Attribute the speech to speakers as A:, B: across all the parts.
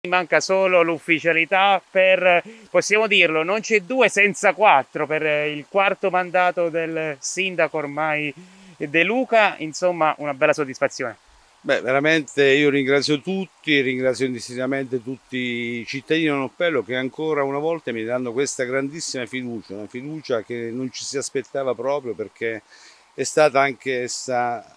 A: Manca solo l'ufficialità per, possiamo dirlo, non c'è due senza quattro per il quarto mandato del sindaco ormai De Luca, insomma una bella soddisfazione.
B: Beh, veramente io ringrazio tutti, ringrazio indistintivamente tutti i cittadini di Noppello che ancora una volta mi danno questa grandissima fiducia, una fiducia che non ci si aspettava proprio perché è stata anche essa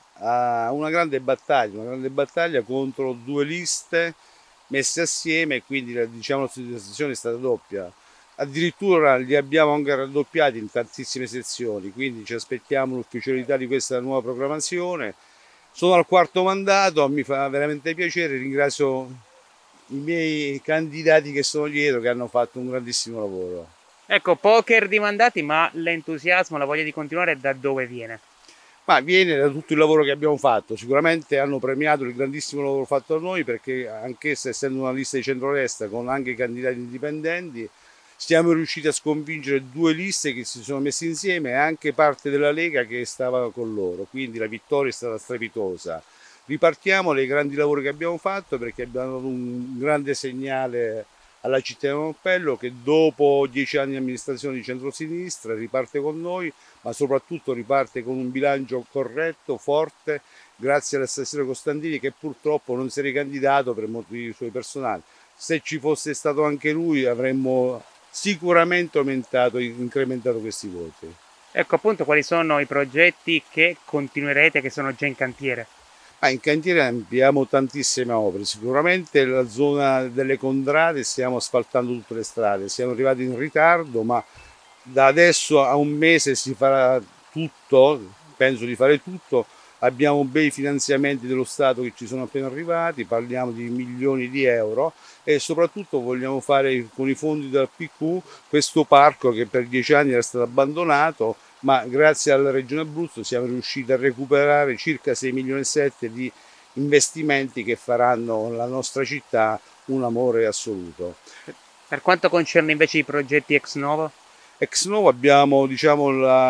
B: una grande battaglia contro due liste messe assieme e quindi diciamo, la soddisfazione è stata doppia. Addirittura li abbiamo anche raddoppiati in tantissime sezioni, quindi ci aspettiamo l'ufficialità di questa nuova proclamazione. Sono al quarto mandato, mi fa veramente piacere, ringrazio i miei candidati che sono dietro, che hanno fatto un grandissimo lavoro.
A: Ecco, poker di mandati, ma l'entusiasmo, la voglia di continuare da dove viene?
B: Ma viene da tutto il lavoro che abbiamo fatto, sicuramente hanno premiato il grandissimo lavoro fatto da noi perché anch'essa essendo una lista di centrodestra con anche candidati indipendenti, siamo riusciti a sconfiggere due liste che si sono messe insieme e anche parte della Lega che stava con loro, quindi la vittoria è stata strepitosa. Ripartiamo dai grandi lavori che abbiamo fatto perché abbiamo dato un grande segnale alla città di Montpello che dopo 10 anni di amministrazione di centrosinistra riparte con noi, ma soprattutto riparte con un bilancio corretto, forte, grazie all'assessore Costantini che purtroppo non si è ricandidato per motivi suoi personali. Se ci fosse stato anche lui avremmo sicuramente incrementato questi voti.
A: Ecco appunto quali sono i progetti che continuerete, che sono già in cantiere.
B: In cantiere abbiamo tantissime opere, sicuramente la zona delle contrade stiamo asfaltando tutte le strade, siamo arrivati in ritardo, ma da adesso a un mese si farà tutto, penso di fare tutto, abbiamo bei finanziamenti dello Stato che ci sono appena arrivati, parliamo di milioni di euro e soprattutto vogliamo fare con i fondi del PQ questo parco che per 10 anni era stato abbandonato, ma grazie alla Regione Abruzzo siamo riusciti a recuperare circa 6 milioni e 7 di investimenti che faranno la nostra città un amore assoluto.
A: Per quanto concerne invece i progetti ex novo?
B: Ex novo abbiamo diciamo,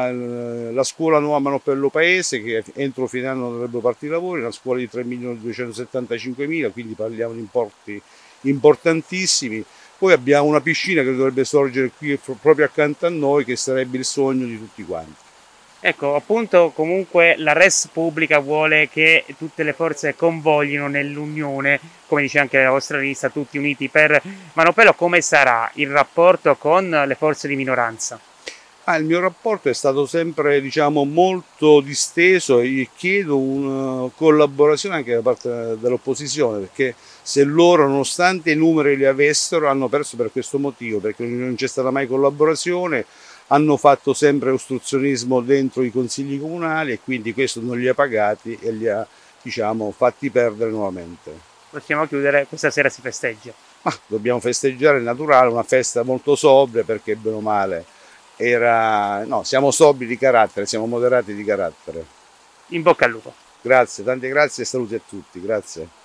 B: la scuola nuova Manopello Paese che entro fine anno dovrebbe partire i lavori, una scuola di 3.275.000, quindi parliamo di importi importantissimi. Poi abbiamo una piscina che dovrebbe sorgere qui proprio accanto a noi, che sarebbe il sogno di tutti quanti.
A: Ecco, appunto, comunque la res pubblica vuole che tutte le forze convoglino nell'unione, come dice anche la vostra lista, tutti uniti per Manopello. Come sarà il rapporto con le forze di minoranza?
B: Il mio rapporto è stato sempre diciamo, molto disteso e chiedo una collaborazione anche da parte dell'opposizione perché se loro nonostante i numeri li avessero hanno perso per questo motivo perché non c'è stata mai collaborazione, hanno fatto sempre ostruzionismo dentro i consigli comunali e quindi questo non li ha pagati e li ha diciamo, fatti perdere nuovamente.
A: Possiamo chiudere, questa sera si festeggia.
B: Ma dobbiamo festeggiare, è naturale, una festa molto sobria perché bene o male no, siamo sobri di carattere, siamo moderati di carattere.
A: In bocca al lupo.
B: Grazie, tante grazie e saluti a tutti, grazie.